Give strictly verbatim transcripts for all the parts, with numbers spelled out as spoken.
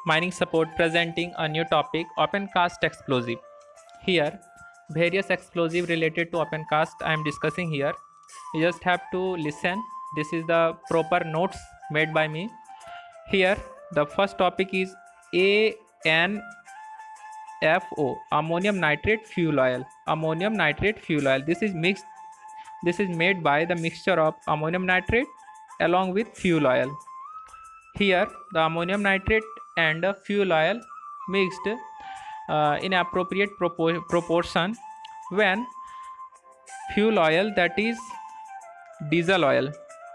mining support presenting a new topic, open cast explosive. Here various explosive related to open cast I am discussing here. You just have to listen. This is the proper notes made by me. Here the first topic is A N F O, ammonium nitrate fuel oil. Ammonium nitrate fuel oil. This is mixed. This is made by the mixture of ammonium nitrate along with fuel oil. Here the ammonium nitrate and fuel oil mixed uh, in appropriate propor proportion when fuel oil, that is diesel oil,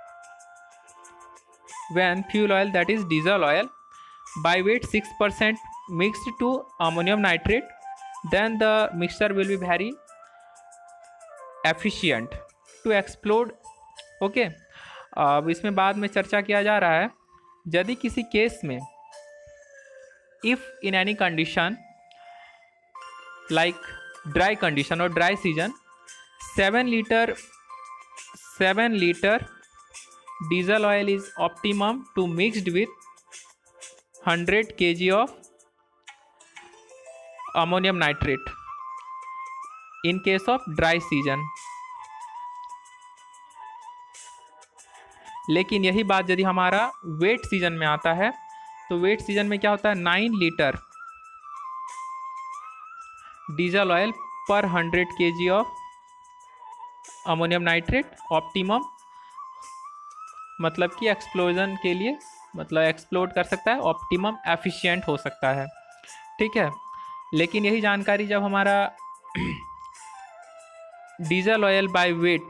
when fuel oil that is diesel oil by weight six percent mixed to ammonium nitrate, then the mixture will be very efficient to explode. Okay okay? अब इसमें बाद में चर्चा किया जा रहा है, यदि किसी केस में if in any condition like dry condition और dry season seven litre seven litre diesel oil is optimum to mixed with hundred K G of ammonium nitrate in case of dry season. लेकिन यही बात यदि हमारा wait season में आता है तो वेट सीजन में क्या होता है, नाइन लीटर डीजल ऑयल पर hundred K G of ammonium nitrate optimum, मतलब कि एक्सप्लोजन के लिए, मतलब एक्सप्लोड कर सकता है, ऑप्टिमम एफिशिएंट हो सकता है. ठीक है. लेकिन यही जानकारी जब हमारा diesel oil by weight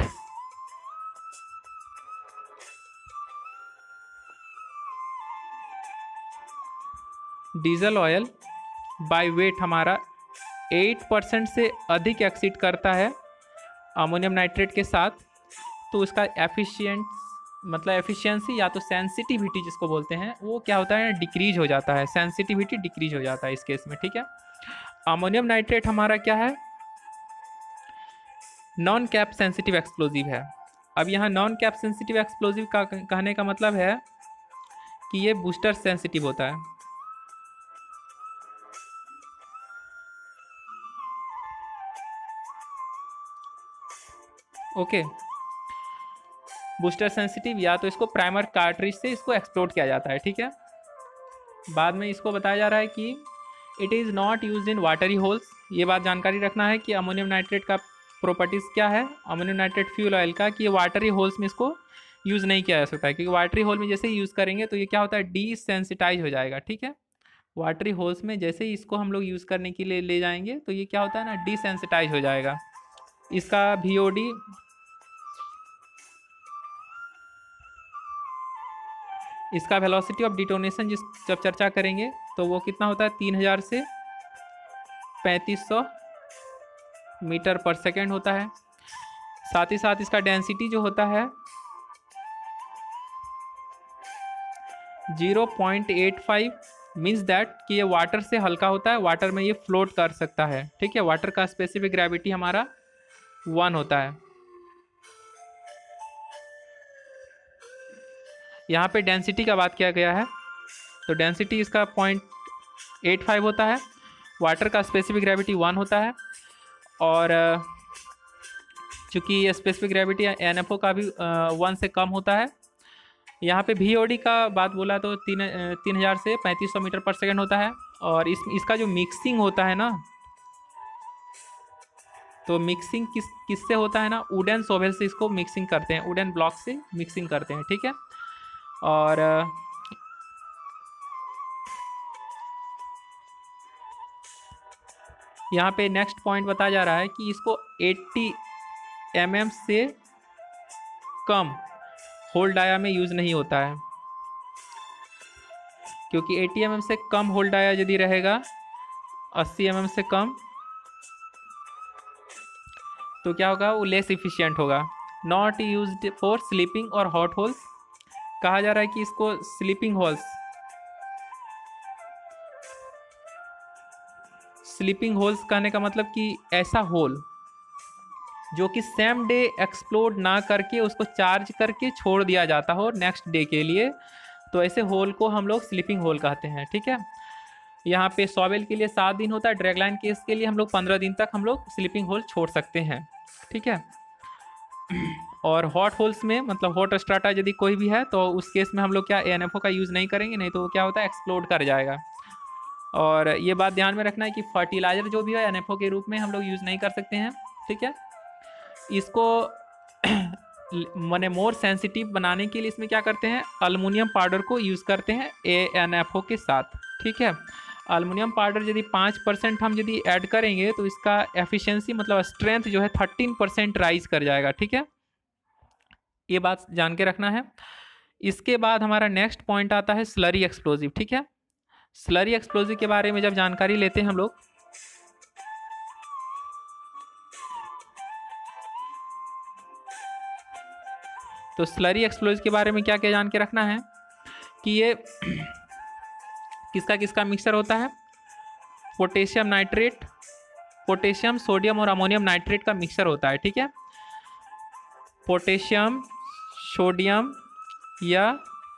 diesel oil by weight हमारा एट परसेंट से अधिक एक्सीड करता है अमोनियम नाइट्रेट के साथ, तो उसका एफिशिएंट मतलब एफिशिएंसी या तो सेंसिटिविटी जिसको बोलते हैं वो क्या होता है, डिक्रीज हो जाता है. सेंसिटिविटी डिक्रीज हो जाता है इस केस में. ठीक है. अमोनियम नाइट्रेट हमारा क्या है, नॉन कैप सेंसिटिव एक्सप्लोजिव है. अब यहाँ नॉन कैप सेंसिटिव एक्सप्लोजिव का कहने का मतलब है कि ये बूस्टर सेंसिटिव होता है. ओके. बूस्टर सेंसिटिव या तो इसको प्राइमर कार्ट्रिज से इसको एक्सप्लोड किया जाता है. ठीक है. बाद में इसको बताया जा रहा है कि it is not used in watery holes. ये बात जानकारी रखना है कि अमोनियम नाइट्रेट का प्रॉपर्टीज़ क्या है, अमोनियम नाइट्रेट फ्यूल ऑयल का, कि ये वाटरी होल्स में इसको यूज़ नहीं किया जा सकता है, क्योंकि वाटरी होल में जैसे ही यूज़ करेंगे तो ये क्या होता है, डीसेंसिटाइज हो जाएगा. ठीक है. वाटरी होल्स में जैसे ही इसको हम लोग यूज़ करने के लिए ले जाएंगे तो ये क्या होता है ना, डीसेंसिटाइज हो जाएगा. इसका वी ओ डी इसका वेलोसिटी ऑफ डिटोनेशन जिस जब चर्चा करेंगे तो वो कितना होता है, तीन हज़ार से पैंतीस सौ मीटर पर सेकेंड होता है. साथ ही साथ इसका डेंसिटी जो होता है zero point eight five, means that कि ये वाटर से हल्का होता है, वाटर में ये फ्लोट कर सकता है. ठीक है. वाटर का स्पेसिफिक ग्रेविटी हमारा वन होता है. यहाँ पे डेंसिटी का बात किया गया है तो डेंसिटी इसका पॉइंट एट फाइव होता है, वाटर का स्पेसिफिक ग्रेविटी वन होता है, और चूँकि ये specific gravity N F O का भी वन से कम होता है. यहाँ पे वी ओ डी का बात बोला तो तीन तीन हज़ार से पैंतीस सौ मीटर पर सेकेंड होता है. और इस इसका जो मिक्सिंग होता है ना, तो मिक्सिंग किस किससे होता है ना, वुडन सोवेल से इसको मिक्सिंग करते हैं, वुडन ब्लॉक से मिक्सिंग करते हैं. ठीक है. और यहाँ पे नेक्स्ट पॉइंट बताया जा रहा है कि इसको अस्सी एम एम से कम होल डाया में यूज़ नहीं होता है, क्योंकि अस्सी एम एम से कम होल डाया यदि रहेगा, अस्सी एम एम से कम, तो क्या होगा, वो लेस इफिशिएंट होगा. नॉट यूज्ड फॉर स्लीपिंग और हॉट होल्स. कहा जा रहा है कि इसको स्लीपिंग होल्स स्लीपिंग होल्स कहने का मतलब कि ऐसा होल जो कि सेम डे एक्सप्लोड ना करके उसको चार्ज करके छोड़ दिया जाता हो नेक्स्ट डे के लिए, तो ऐसे होल को हम लोग स्लीपिंग होल कहते हैं। ठीक है, यहाँ पे सॉवेल के लिए सात दिन होता है, ड्रैगलाइन केस के लिए हम लोग पंद्रह दिन तक हम लोग स्लीपिंग होल छोड़ सकते हैं, ठीक है। और हॉट होल्स में मतलब हॉट स्ट्राटा यदि कोई भी है तो उस केस में हम लोग क्या ए एन एफ ओ का यूज़ नहीं करेंगे, नहीं तो वो क्या होता है एक्सप्लोड कर जाएगा। और ये बात ध्यान में रखना है कि फर्टिलाइजर जो भी है एन एफ ओ के रूप में हम लोग यूज़ नहीं कर सकते हैं, ठीक है। इसको मैंने मोर सेंसिटिव बनाने के लिए इसमें क्या करते हैं, अल्मुनियम पाउडर को यूज़ करते हैं ए एन एफ ओ के साथ, ठीक है। अल्मुनियम पाउडर यदि पाँच परसेंट हम यदि ऐड करेंगे तो इसका एफिशिएंसी मतलब स्ट्रेंथ जो है थर्टीन परसेंट राइज कर जाएगा, ठीक है। ये बात जान के रखना है। इसके बाद हमारा नेक्स्ट पॉइंट आता है स्लरी एक्सप्लोजिव, ठीक है। स्लरी एक्सप्लोजिव के बारे में जब जानकारी लेते हैं हम लोग, तो स्लरी एक्सप्लोजिव के बारे में क्या क्या जान के रखना है कि ये किसका किसका मिक्सचर होता है, पोटेशियम नाइट्रेट, पोटेशियम सोडियम और अमोनियम नाइट्रेट का मिक्सचर होता है, ठीक है। पोटेशियम सोडियम या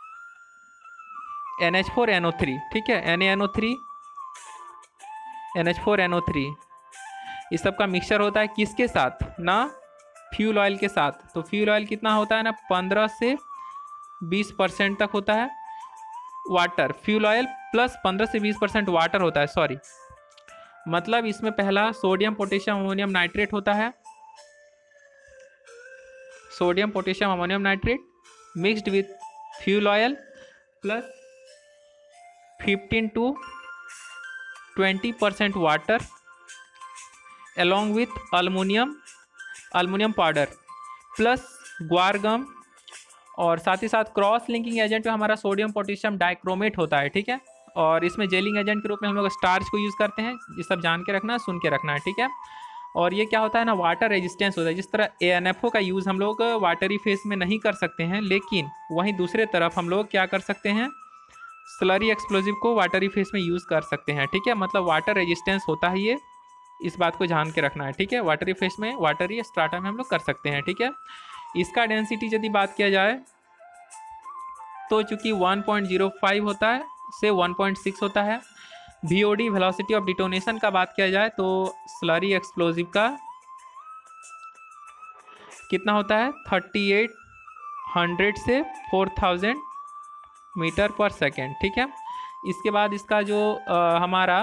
N H four N O three, ठीक है, N A N O three, N H four N O three, इस सब का मिक्सचर होता है किसके साथ ना, फ्यूल ऑयल के साथ। तो फ्यूल ऑयल कितना होता है ना, पंद्रह से बीस परसेंट तक होता है। वाटर, फ्यूल ऑयल प्लस पंद्रह से बीस परसेंट वाटर होता है, सॉरी, मतलब इसमें पहला सोडियम पोटेशियम अमोनियम नाइट्रेट होता है, sodium potassium ammonium nitrate mixed with fuel oil plus fifteen to twenty percent water along with aluminium aluminium powder plus guar gum, और साथ ही साथ क्रॉस लिंकिंग एजेंट में हमारा सोडियम पोटेशियम डाइक्रोमेट होता है, ठीक है। और इसमें जेलिंग एजेंट के रूप में हम लोग स्टार्च को यूज़ करते हैं। ये सब जान के रखना, सुन के रखना है, ठीक है। और ये क्या होता है ना, वाटर रेजिस्टेंस होता है। जिस तरह ए एन एफ ओ का यूज़ हम लोग वाटरी फेस में नहीं कर सकते हैं, लेकिन वहीं दूसरे तरफ हम लोग क्या कर सकते हैं, स्लरी एक्सप्लोजिव को वाटरी फेस में यूज़ कर सकते हैं, ठीक है। मतलब वाटर रेजिस्टेंस होता है ये, इस बात को ध्यान के रखना है, ठीक है। वाटरी फेस में, वाटरी स्ट्राटा में हम लोग कर सकते हैं, ठीक है। इसका डेंसिटी यदि बात किया जाए तो चूँकि वन पॉइंट ज़ीरो फाइव होता है से वन पॉइंट सिक्स होता है। V O D velocity of detonation का बात किया जाए तो स्लरी एक्सप्लोजिव का कितना होता है, थर्टी एट हंड्रेड से फोर थाउजेंड मीटर पर सेकेंड, ठीक है। इसके बाद इसका जो आ, हमारा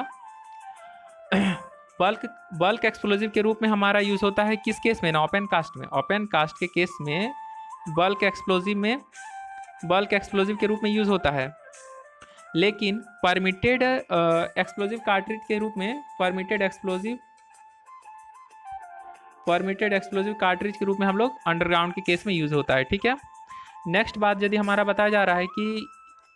बल्क बल्क एक्सप्लोजिव के रूप में हमारा यूज़ होता है किस केस में ना, ओपन कास्ट में। ओपन कास्ट के केस में बल्क एक्सप्लोजिव में बल्क एक्सप्लोजिव के रूप में यूज़ होता है, लेकिन परमिटेड एक्सप्लोजिव कार्ट्रिज के रूप में permitted explosive permitted explosive cartridge के रूप में हम लोग अंडरग्राउंड के केस में यूज़ होता है, ठीक है। नेक्स्ट बात यदि हमारा बताया जा रहा है कि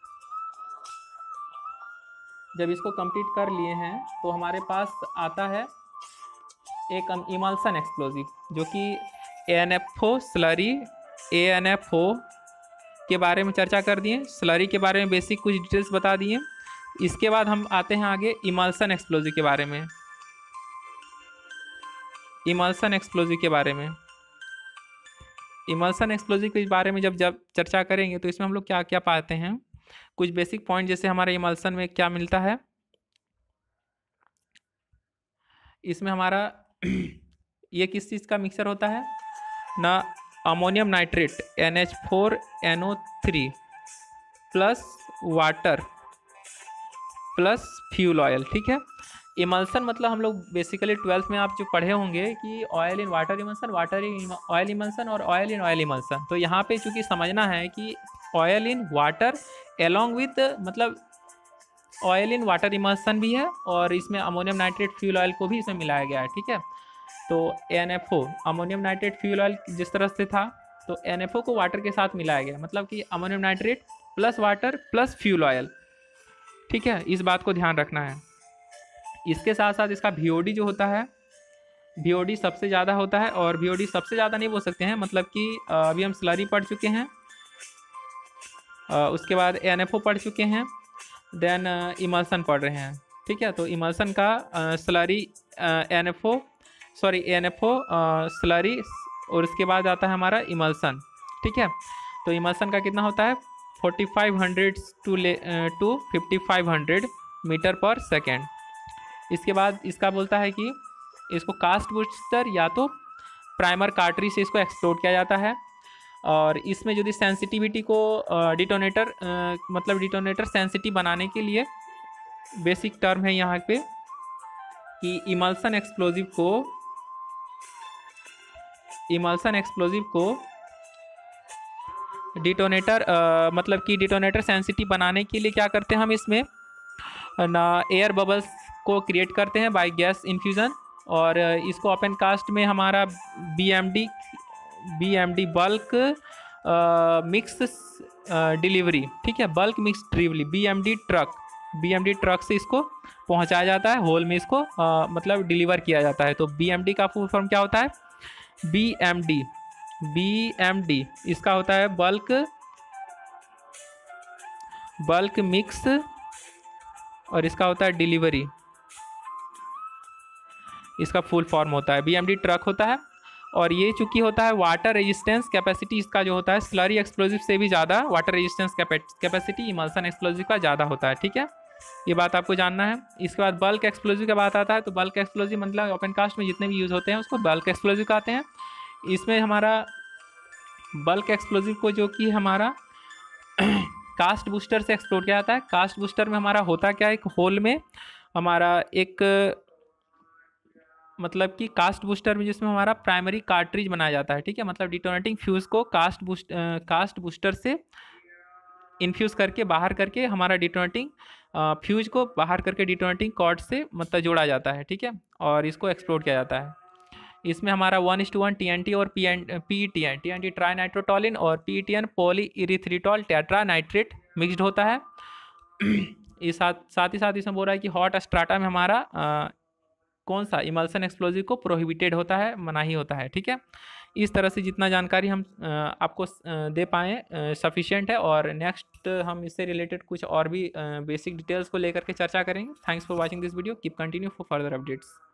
जब इसको कंप्लीट कर लिए हैं तो हमारे पास आता है एक इमल्सन एक्सप्लोजिव, जो कि A N F O slurry A N F O के बारे में चर्चा कर दिए, स्लरी के बारे में बेसिक कुछ डिटेल्स बता दिए। इसके बाद हम आते हैं आगे इमल्सन एक्सप्लोजिव के बारे में। इमल्सन एक्सप्लोजिव के बारे में इमल्सन एक्सप्लोजिव के बारे में जब जब चर्चा करेंगे तो इसमें हम लोग क्या क्या पाते हैं, कुछ बेसिक पॉइंट। जैसे हमारे इमल्सन में क्या मिलता है, इसमें हमारा ये किस चीज़ का मिक्सचर होता है ना, ammonium nitrate N H four N O three plus water plus fuel oil, ठीक है। इमल्सन मतलब हम लोग बेसिकली ट्वेल्थ में आप जो पढ़े होंगे कि oil in water emulsion, water in oil emulsion और ऑयल इन ऑयल इमल्सन। तो यहाँ पे चूँकि समझना है कि oil in water along with मतलब ऑयल इन वाटर इमल्सन भी है, और इसमें अमोनियम नाइट्रेट फ्यूल ऑयल को भी इसमें मिलाया गया है, ठीक है। तो N F O ammonium nitrate fuel oil जिस तरह से था, तो एन एफ ओ को वाटर के साथ मिलाया गया, मतलब कि ammonium nitrate plus water plus fuel oil, ठीक है। इस बात को ध्यान रखना है। इसके साथ साथ इसका वी ओ डी जो होता है, वी ओ डी सबसे ज़्यादा होता है, और वी ओ डी सबसे ज़्यादा नहीं बोल सकते हैं, मतलब कि अभी हम स्लरी पढ़ चुके हैं, उसके बाद ए एन एफ ओ पढ़ चुके हैं, देन इमल्सन पढ़ रहे हैं, ठीक है। तो इमल्सन का slurry N F O sorry A N F O slurry, और उसके बाद आता है हमारा इमल्सन, ठीक है। तो इमल्सन का कितना होता है, फोर्टी फाइव हंड्रेड टू ले to fifty five hundred metre पर सेकेंड। इसके बाद इसका बोलता है कि इसको कास्ट बूस्टर या तो प्राइमर कार्ट्रिज से इसको एक्सप्लोड किया जाता है। और इसमें यदि सेंसिटिविटी को डिटोनेटर मतलब डिटोनेटर सेंसिटिव बनाने के लिए बेसिक टर्म है यहाँ पे कि इमल्सन एक्सप्लोजिव को इमल्सन एक्सप्लोजिव को डिटोनेटर मतलब कि डिटोनेटर सेंसिटिव बनाने के लिए क्या करते हैं हम इसमें ना एयर बबल्स को क्रिएट करते हैं बाय गैस इन्फ्यूज़न। और इसको ओपन कास्ट में हमारा BMD BMD bulk mix delivery, ठीक है, bulk mix delivery BMD truck BMD truck से इसको पहुंचाया जाता है, होल में इसको आ, मतलब डिलीवर किया जाता है। तो बीएमडी का फुल फॉर्म क्या होता है? बीएमडी बीएमडी इसका होता है बल्क बल्क मिक्स और इसका होता है डिलीवरी, इसका फुल फॉर्म होता है बीएमडी ट्रक होता है। और ये चूंकि होता है वाटर रेजिस्टेंस कैपेसिटी इसका जो होता है स्लरी एक्सप्लोजिव से भी ज़्यादा water resistance capacity emulsion explosive का ज़्यादा होता है, ठीक है, ये बात आपको जानना है। इसके बाद बल्क एक्सप्लोजिव का बात आता है तो बल्क एक्सप्लोजिव मतलब ओपन कास्ट में जितने भी यूज़ होते हैं उसको बल्क एक्सप्लोजिव कहते हैं। इसमें हमारा बल्क एक्सप्लोजिव को जो कि हमारा कास्ट बूस्टर से एक्सप्लोड किया जाता है। कास्ट बूस्टर में हमारा होता क्या है, एक होल में हमारा एक मतलब कि कास्ट बूस्टर में जिसमें हमारा प्राइमरी कार्ट्रिज बनाया जाता है, ठीक है, मतलब डिटोनेटिंग फ्यूज़ को कास्ट बूस्ट कास्ट बूस्टर से इन्फ्यूज़ करके बाहर करके हमारा डिटोनेटिंग फ्यूज को बाहर करके डिटोनेटिंग कॉर्ड से मतलब जोड़ा जाता है, ठीक है, और इसको एक्सप्लोड किया जाता है। इसमें हमारा one is two one T N T और P N P T N T N T trinitrotoluene और P T N poly erythritol tetranitrate mixed होता है। इस साथ साथ ही साथ इसमें बोल रहा है कि हॉट स्ट्राटा में हमारा आ, कौन सा इमल्सन एक्सप्लोजिव को प्रोहिबिटेड होता है, मनाही होता है, ठीक है। इस तरह से जितना जानकारी हम आपको दे पाएँ सफिशिएंट है। और नेक्स्ट हम इससे रिलेटेड कुछ और भी बेसिक डिटेल्स को लेकर के चर्चा करेंगे। Thanks for watching this video, keep continue for further updates.